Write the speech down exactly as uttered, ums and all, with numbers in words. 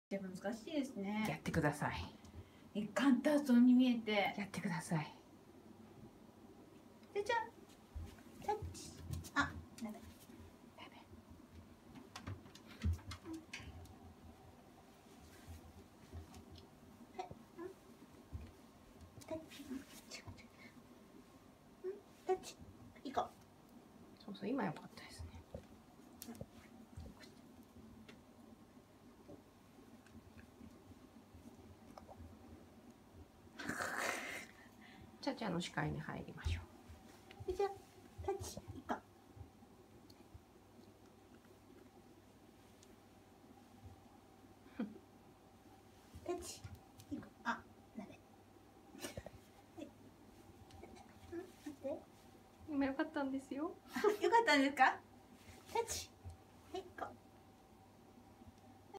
でも難しいですね。 やってください。 簡単そうに見えて。 やってください。 じゃじゃん。タッチ。あ、なんだ。タッチ。タッチ。いこう。 そうそう、今良かったですね。ちゃちゃの視界に入りましょう。じゃあ、タッチ。いこう。タッチ。いこう。あ、なべ。 今良かったんですよ。 よかったんですか？タッチ。